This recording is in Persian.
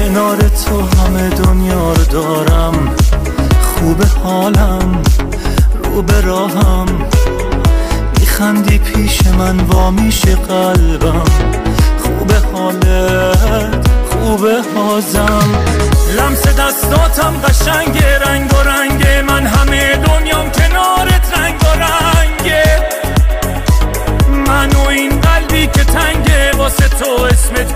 کنار تو همه دنیا رو دارم، خوب حالم رو به راهم، میخندی پیش من وا میشه قلبم، خوب حالت خوب حازم، لمس دستاتم قشنگه، رنگ و رنگه، من همه دنیام کنارت رنگ و رنگه، من و این قلبی که تنگه واسه تو اسم